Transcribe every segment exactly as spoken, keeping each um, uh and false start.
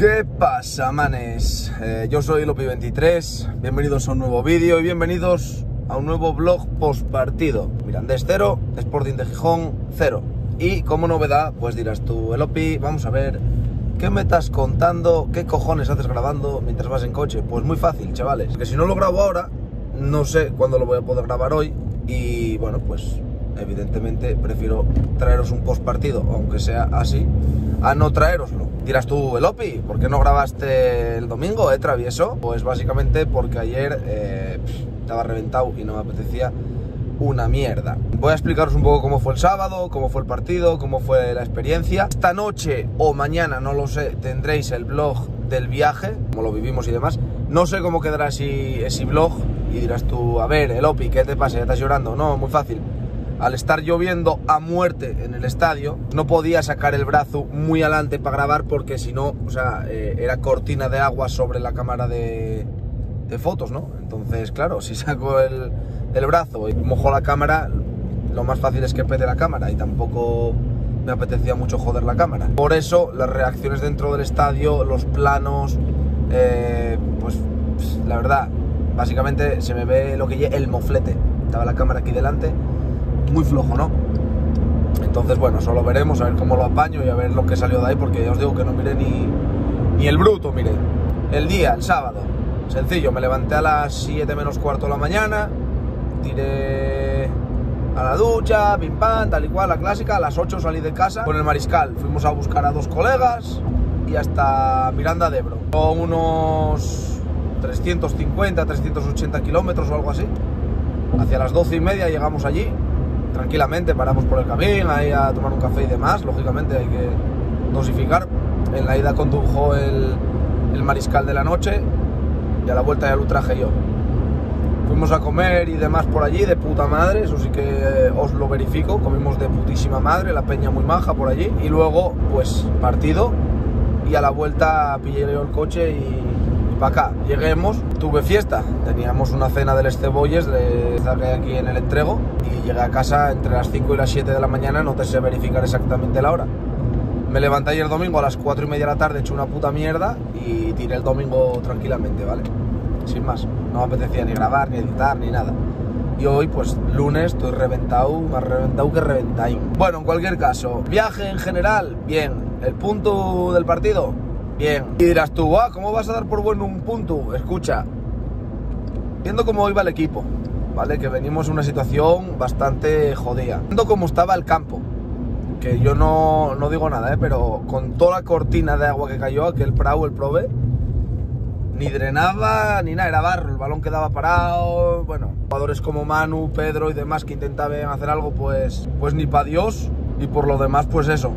¿Qué pasa, manes? Eh, yo soy Lopi veintitrés, bienvenidos a un nuevo vídeo y bienvenidos a un nuevo vlog post partido. Mirandés cero, Sporting de Gijón cero. Y como novedad, pues dirás tú, Lopi, vamos a ver, ¿qué me estás contando? ¿Qué cojones haces grabando mientras vas en coche? Pues muy fácil, chavales, porque si no lo grabo ahora, no sé cuándo lo voy a poder grabar hoy. Y bueno, pues evidentemente prefiero traeros un post partido, aunque sea así, a no traeroslo. Dirás tú, Lopi, ¿por qué no grabaste el domingo, eh, travieso? Pues básicamente porque ayer eh, estaba reventado y no me apetecía una mierda. Voy a explicaros un poco cómo fue el sábado, cómo fue el partido, cómo fue la experiencia. Esta noche o mañana, no lo sé, tendréis el vlog del viaje, como lo vivimos y demás. No sé cómo quedará ese, ese vlog y dirás tú, a ver, Lopi, ¿qué te pasa? ¿Ya estás llorando? No, muy fácil. Al estar lloviendo a muerte en el estadio, no podía sacar el brazo muy adelante para grabar porque si no, o sea, eh, era cortina de agua sobre la cámara de, de fotos, ¿no? Entonces, claro, si saco el, el brazo y mojo la cámara, lo más fácil es que pete la cámara y tampoco me apetecía mucho joder la cámara. Por eso, las reacciones dentro del estadio, los planos, eh, pues, pues la verdad, básicamente se me ve lo que lleva el moflete. Estaba la cámara aquí delante, muy flojo, ¿no? Entonces, bueno, solo veremos a ver cómo lo apaño y a ver lo que salió de ahí, porque ya os digo que no miré ni, ni el bruto, miré. El día, el sábado, sencillo, me levanté a las siete menos cuarto de la mañana, tiré a la ducha, pim pam, tal y cual, la clásica. A las ocho salí de casa con el Mariscal, fuimos a buscar a dos colegas y hasta Miranda de Ebro. Son unos trescientos cincuenta, trescientos ochenta kilómetros o algo así. Hacia las doce y media llegamos allí. Tranquilamente paramos por el camino, ahí a tomar un café y demás. Lógicamente hay que dosificar. En la ida condujo el, el Mariscal de la noche y a la vuelta ya lo traje yo. Fuimos a comer y demás por allí, de puta madre, eso sí que os lo verifico. Comimos de putísima madre, la peña muy maja por allí. Y luego, pues, partido, y a la vuelta pillé yo el coche y para acá. Lleguemos, tuve fiesta, teníamos una cena del Cebolles de que hay aquí en el entrego y llegué a casa entre las cinco y las siete de la mañana, no te sé verificar exactamente la hora. Me levanté ayer domingo a las cuatro y media de la tarde, hecho una puta mierda y tiré el domingo tranquilamente, ¿vale? Sin más, no me apetecía ni grabar, ni editar, ni nada. Y hoy, pues, lunes, estoy reventado, más reventado que reventáis. Bueno, en cualquier caso, viaje en general, bien. El punto del partido, bien. Y dirás tú, ah, ¿cómo vas a dar por bueno un punto? Escucha, viendo cómo iba el equipo, ¿vale? Que venimos en una situación bastante jodida. Viendo cómo estaba el campo, que yo no, no digo nada, ¿eh? Pero con toda la cortina de agua que cayó, aquel Prau, el Prove, ni drenaba ni nada, era barro, el balón quedaba parado. Bueno, jugadores como Manu, Pedro y demás que intentaban hacer algo, pues, pues ni pa' Dios. Y por lo demás, pues eso.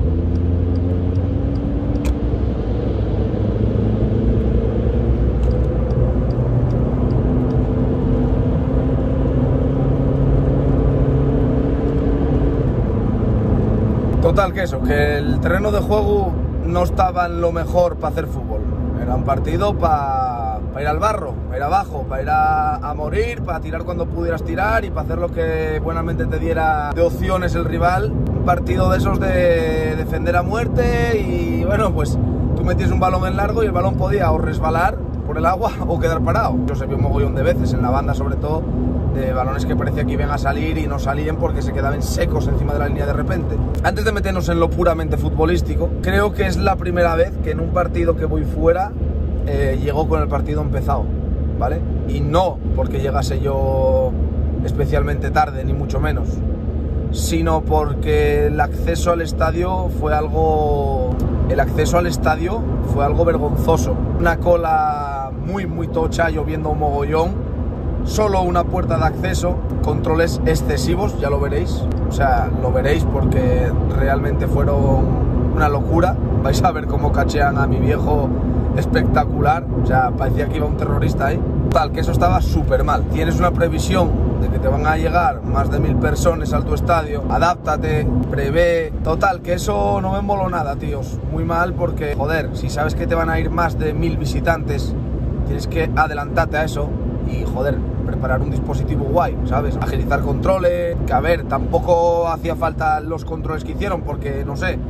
Total, que eso, que el terreno de juego no estaba en lo mejor para hacer fútbol. Era un partido para pa ir al barro, para ir abajo, para ir a, a morir, para tirar cuando pudieras tirar y para hacer lo que buenamente te diera de opciones el rival. Un partido de esos de defender a muerte y bueno, pues tú metías un balón en largo y el balón podía o resbalar por el agua o quedar parado. Yo se vio un mogollón de veces en la banda, sobre todo, de balones que parecía que iban a salir y no salían porque se quedaban secos encima de la línea de repente. Antes de meternos en lo puramente futbolístico, creo que es la primera vez que en un partido que voy fuera eh, llego con el partido empezado, ¿vale? Y no porque llegase yo especialmente tarde, ni mucho menos, sino porque el acceso al estadio fue algo... El acceso al estadio fue algo vergonzoso. Una cola muy, muy tocha, lloviendo un mogollón. Solo una puerta de acceso, controles excesivos, ya lo veréis. O sea, lo veréis porque realmente fueron una locura. Vais a ver cómo cachean a mi viejo espectacular. O sea, parecía que iba un terrorista ahí. Total, que eso estaba súper mal. Tienes una previsión de que te van a llegar más de mil personas al tu estadio. Adáptate, prevé. Total, que eso no me moló nada, tíos. Muy mal porque, joder, si sabes que te van a ir más de mil visitantes, tienes que adelantarte a eso. Y joder, preparar un dispositivo guay, ¿sabes? Agilizar controles, que a ver, tampoco hacía falta los controles que hicieron porque, no sé,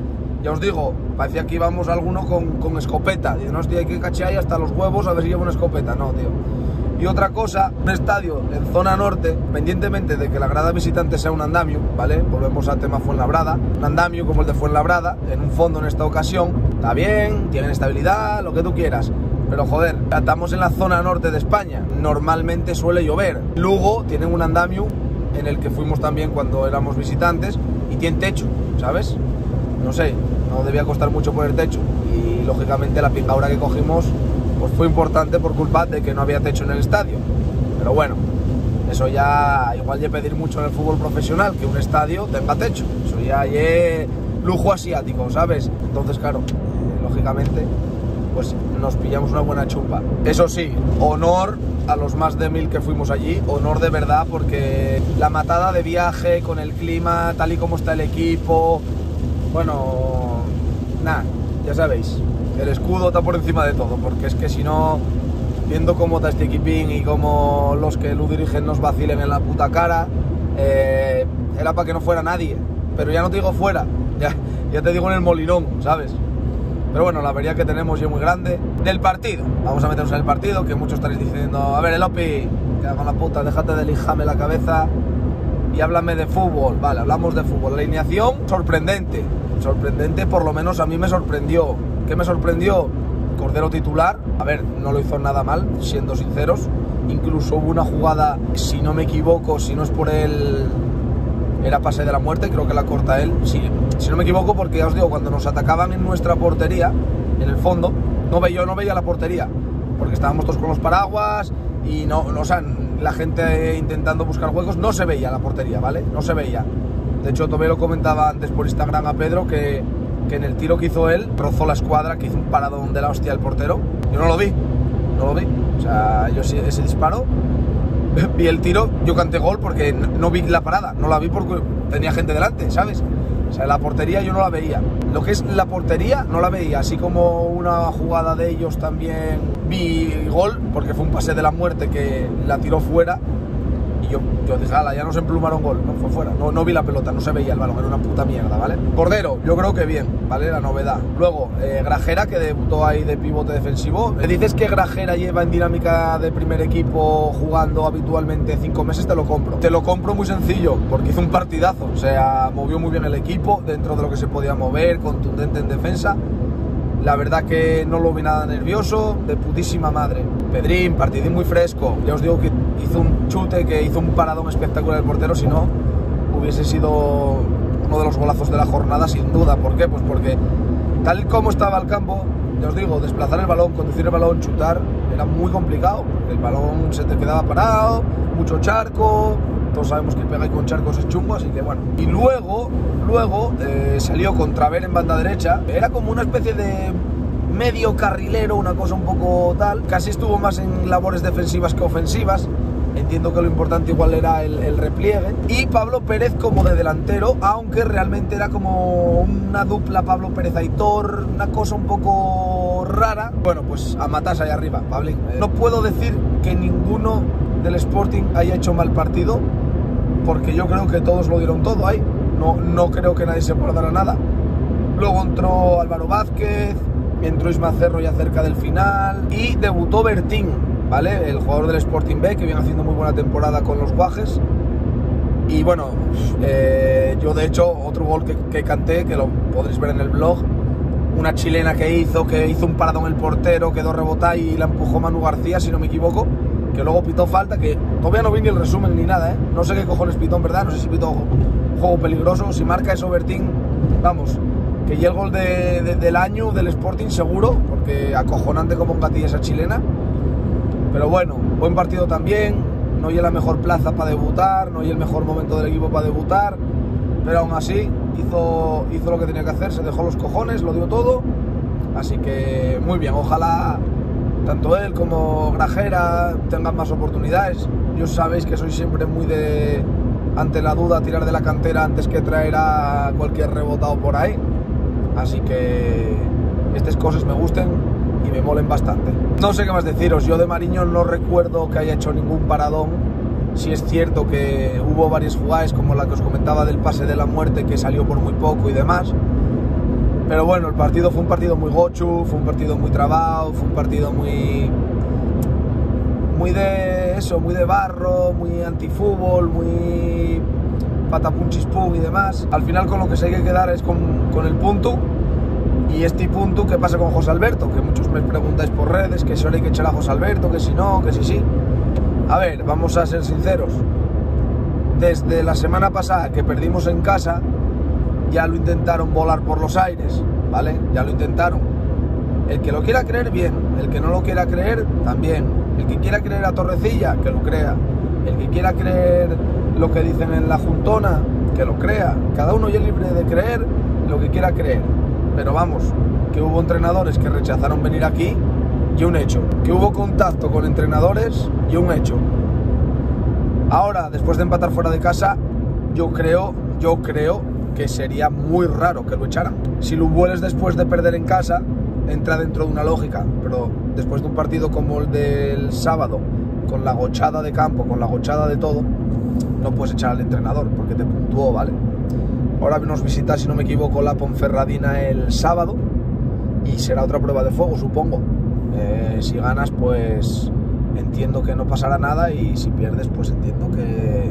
Ya os digo, parecía que íbamos alguno con, con escopeta. Dice, no, hostia, hay que cachear ahí hasta los huevos a ver si lleva una escopeta. No, tío. Y otra cosa, un estadio en zona norte, independientemente de que la grada visitante sea un andamio, ¿vale? Volvemos al tema Fuenlabrada. Un andamio como el de Fuenlabrada, en un fondo en esta ocasión, está bien, tienen estabilidad, lo que tú quieras. Pero joder, estamos en la zona norte de España, normalmente suele llover. Lugo tienen un andamio en el que fuimos también cuando éramos visitantes y tiene techo, ¿sabes? No sé, no debía costar mucho poner techo y lógicamente la picadura que cogimos pues fue importante por culpa de que no había techo en el estadio. Pero bueno, eso ya igual de pedir mucho en el fútbol profesional, que un estadio tenga techo. Eso ya es lujo asiático, ¿sabes? Entonces, claro, eh, lógicamente, pues nos pillamos una buena chupa. Eso sí, honor a los más de mil que fuimos allí, honor de verdad, porque la matada de viaje con el clima, tal y como está el equipo, bueno, nada, ya sabéis. El escudo está por encima de todo, porque es que si no, viendo cómo está este equipín y cómo los que lo dirigen nos vacilen en la puta cara, eh, era para que no fuera nadie. Pero ya no te digo fuera, ya, ya te digo en el Molinón, ¿sabes? Pero bueno, la avería que tenemos ya es muy grande. Del partido, vamos a meternos en el partido, que muchos estaréis diciendo, a ver, el Opi, que hago la puta, déjate de lijame la cabeza y háblame de fútbol. Vale, hablamos de fútbol. La alineación, sorprendente, sorprendente, por lo menos a mí me sorprendió. ¿Qué me sorprendió? Cordero titular, a ver, no lo hizo nada mal, siendo sinceros. Incluso hubo una jugada, si no me equivoco, si no es por él, era pase de la muerte, creo que la corta él. Sí, si no me equivoco, porque ya os digo, cuando nos atacaban en nuestra portería, en el fondo, no veía, yo no veía la portería, porque estábamos todos con los paraguas y no, no, o sea, la gente intentando buscar huecos, no se veía la portería, ¿vale? No se veía. De hecho, Tomé lo comentaba antes por Instagram a Pedro, que... que en el tiro que hizo él, rozó la escuadra, que hizo un paradón de la hostia al portero. Yo no lo vi, no lo vi. O sea, yo sí, ese disparo, vi el tiro, yo canté gol porque no, no vi la parada, no la vi porque tenía gente delante, ¿sabes? O sea, la portería yo no la veía. Lo que es la portería no la veía, así como una jugada de ellos también vi gol, porque fue un pase de la muerte que la tiró fuera. Y yo, yo dije, ala, ya nos emplumaron gol, no fue fuera, no, no vi la pelota, no se veía el balón, era una puta mierda, ¿vale? Cordero, yo creo que bien, ¿vale? La novedad. Luego, eh, Grajera, que debutó ahí de pivote defensivo. ¿Me dices que Grajera lleva en dinámica de primer equipo jugando habitualmente cinco meses? Te lo compro. Te lo compro muy sencillo, porque hizo un partidazo, o sea, movió muy bien el equipo, dentro de lo que se podía mover, contundente en defensa. La verdad que no lo vi nada nervioso, de putísima madre. Pedrín, partidín muy fresco. Ya os digo que hizo un chute, que hizo un paradón espectacular el portero, si no, hubiese sido uno de los golazos de la jornada, sin duda. ¿Por qué? Pues porque tal como estaba el campo, ya os digo, desplazar el balón, conducir el balón, chutar, era muy complicado, porque el balón se te quedaba parado, mucho charco, todos sabemos que pegar con charcos es chungo, así que bueno. Y luego, luego eh, salió Contraver en banda derecha, era como una especie de medio carrilero, una cosa un poco tal, casi estuvo más en labores defensivas que ofensivas. Entiendo que lo importante igual era el, el repliegue. Y Pablo Pérez como de delantero, aunque realmente era como una dupla Pablo Pérez-Aitor, una cosa un poco rara. Bueno, pues a matarse ahí arriba, Pablín. Eh, no puedo decir que ninguno del Sporting haya hecho mal partido, porque yo creo que todos lo dieron todo ahí. No, no creo que nadie se guardara nada. Luego entró Álvaro Vázquez, entró Isma Cerro ya cerca del final y debutó Bertín, ¿vale? El jugador del Sporting B, que viene haciendo muy buena temporada con los Guajes. Y bueno, eh, yo de hecho otro gol que, que canté, que lo podréis ver en el blog, una chilena que hizo, que hizo un paradón el portero, quedó rebotada y la empujó Manu García, si no me equivoco, que luego pitó falta, que todavía no vi ni el resumen ni nada, ¿eh? No sé qué cojones pitó en verdad, no sé si pitó juego peligroso. Si marca eso Bertín, vamos, que ya el gol de, de, del año del Sporting seguro, porque acojonante como un gatilla esa chilena. Pero bueno, buen partido también, no hay la mejor plaza para debutar, no hay el mejor momento del equipo para debutar, pero aún así hizo, hizo lo que tenía que hacer, se dejó los cojones, lo dio todo, así que muy bien. Ojalá tanto él como Grajera tengan más oportunidades. Yo sabéis que soy siempre muy de, ante la duda, tirar de la cantera antes que traer a cualquier rebotado por ahí, así que estas cosas me gusten y me molen bastante. No sé qué más deciros, yo de Mariño no recuerdo que haya hecho ningún paradón. Sí es cierto que hubo varias jugadas, como la que os comentaba del pase de la muerte, que salió por muy poco y demás, Pero bueno, el partido fue un partido muy gochu, fue un partido muy trabado, fue un partido muy... Muy de eso, muy de barro, muy antifútbol, muy patapunchispum y demás. Al final con lo que se hay que quedar es con, con el punto. Y este punto, ¿qué pasa con José Alberto? Que muchos me preguntáis por redes, que si ahora hay que echar a José Alberto, que si no, que si sí. A ver, vamos a ser sinceros. Desde la semana pasada que perdimos en casa, ya lo intentaron volar por los aires, ¿vale? Ya lo intentaron. El que lo quiera creer, bien. El que no lo quiera creer, también. El que quiera creer a Torrecilla, que lo crea. El que quiera creer lo que dicen en la Juntona, que lo crea. Cada uno ya es libre de creer lo que quiera creer. Pero vamos, que hubo entrenadores que rechazaron venir aquí y un hecho. Que hubo contacto con entrenadores y un hecho. Ahora, después de empatar fuera de casa, yo creo, yo creo que sería muy raro que lo echaran. Si lo vueles después de perder en casa, entra dentro de una lógica, pero después de un partido como el del sábado, con la gochada de campo, con la gochada de todo, no puedes echar al entrenador porque te puntuó, ¿vale? Ahora nos visita, si no me equivoco, la Ponferradina el sábado y será otra prueba de fuego, supongo. Eh, si ganas, pues entiendo que no pasará nada, y si pierdes, pues entiendo que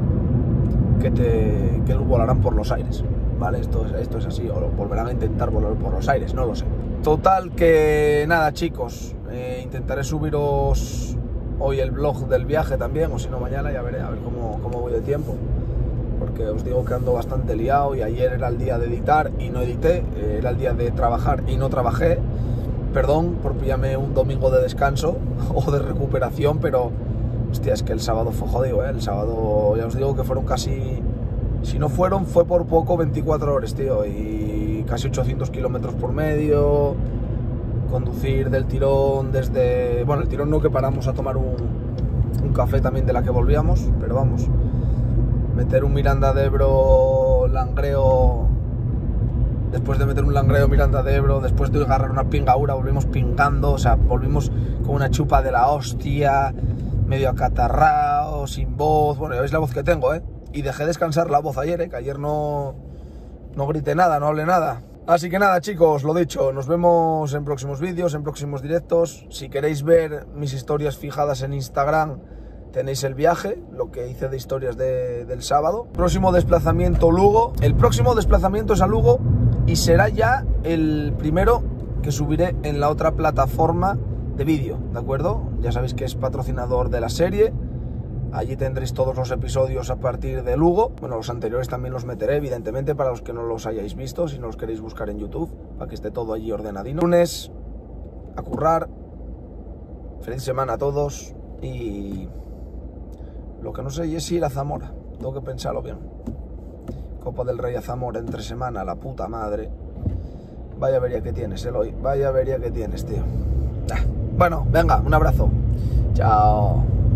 que, te, que lo volarán por los aires, ¿vale? Esto es, esto es así, o lo volverán a intentar volar por los aires, no lo sé. Total que nada, chicos, eh, intentaré subiros hoy el vlog del viaje también, o si no mañana, ya veré, a ver cómo, cómo voy de tiempo. Porque os digo que ando bastante liado y ayer era el día de editar y no edité, era el día de trabajar y no trabajé. Perdón por pillarme un domingo de descanso o de recuperación, pero hostia, es que el sábado fue jodido, ¿eh? El sábado ya os digo que fueron casi, si no fueron, fue por poco veinticuatro horas, tío, y casi ochocientos kilómetros por medio, conducir del tirón desde, bueno, el tirón no, que paramos a tomar un, un café también de la que volvíamos, pero vamos, meter un Miranda de Ebro Langreo, después de meter un Langreo Miranda de Ebro, después de agarrar una pingaura, volvimos pingando, o sea, volvimos con una chupa de la hostia, medio acatarrado, sin voz, bueno, ya veis la voz que tengo, ¿eh? Y dejé descansar la voz ayer, ¿eh? Que ayer no, no grité nada, no hablé nada. Así que nada, chicos, lo dicho, nos vemos en próximos vídeos, en próximos directos. Si queréis ver mis historias fijadas en Instagram, tenéis el viaje, lo que hice de historias de, del sábado. Próximo desplazamiento Lugo. El próximo desplazamiento es a Lugo y será ya el primero que subiré en la otra plataforma de vídeo, ¿de acuerdo? Ya sabéis que es patrocinador de la serie. Allí tendréis todos los episodios a partir de Lugo. Bueno, los anteriores también los meteré, evidentemente, para los que no los hayáis visto, si no los queréis buscar en YouTube, para que esté todo allí ordenadino. Lunes, a currar. Feliz semana a todos y... lo que no sé es ir a Zamora, tengo que pensarlo bien. Copa del Rey a Zamora entre semana, la puta madre. Vaya avería que tienes, Eloy, vaya avería que tienes, tío. Bueno, venga, un abrazo. Chao.